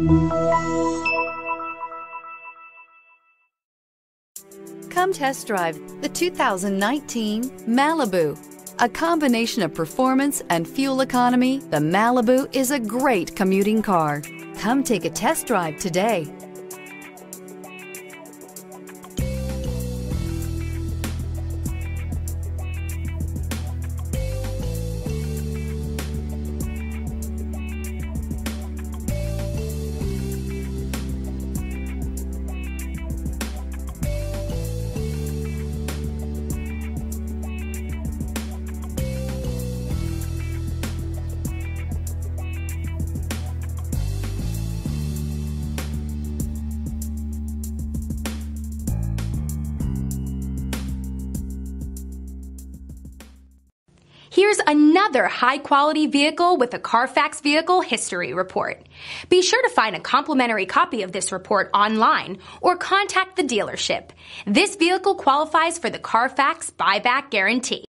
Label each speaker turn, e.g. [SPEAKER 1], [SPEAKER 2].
[SPEAKER 1] Come test drive the 2019 Malibu. A combination of performance and fuel economy, the Malibu is a great commuting car. Come take a test drive today.
[SPEAKER 2] Here's another high-quality vehicle with a Carfax Vehicle History Report. Be sure to find a complimentary copy of this report online or contact the dealership. This vehicle qualifies for the Carfax Buyback Guarantee.